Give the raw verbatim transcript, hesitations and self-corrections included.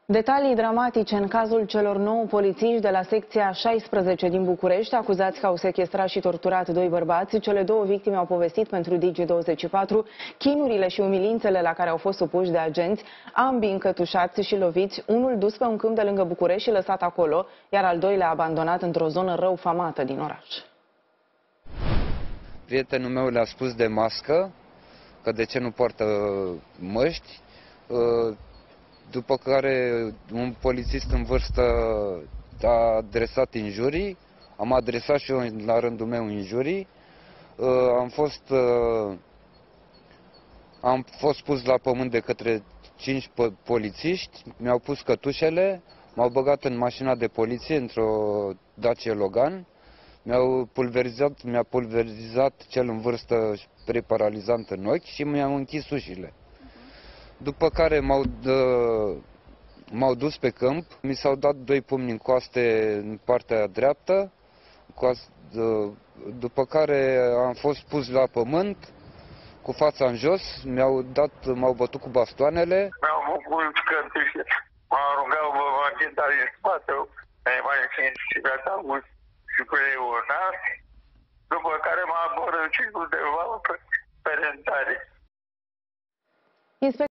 Detalii dramatice în cazul celor nouă polițiști de la secția șaisprezece din București, acuzați că au sechestrat și torturat doi bărbați. Cele două victime au povestit pentru Digi douăzeci și patru chinurile și umilințele la care au fost supuși de agenți, ambii încătușați și loviți, unul dus pe un câmp de lângă București și lăsat acolo, iar al doilea abandonat într-o zonă rău famată din oraș. Prietenul meu le-a spus de mască, că de ce nu poartă măști, după care un polițist în vârstă a adresat injurii, am adresat și eu la rândul meu injurii, am fost, am fost pus la pământ de către cinci polițiști, mi-au pus cătușele, m-au băgat în mașina de poliție într-o Dacia Logan, mi-au pulverizat, mi-a pulverizat cel în vârstă preparalizant în ochi și mi-au închis ușile. După care m-au dus pe câmp, mi s-au dat doi pumni în coaste în partea dreaptă, după care am fost pus la pământ, cu fața în jos, mi-au dat, m-au bătut cu bastoanele. Mi-au făcut cătușe, m-au aruncat pe mașina din spate, mai mai și mi-a dat și cu leonat, după care m-a apărut și cu undeva pe rentare.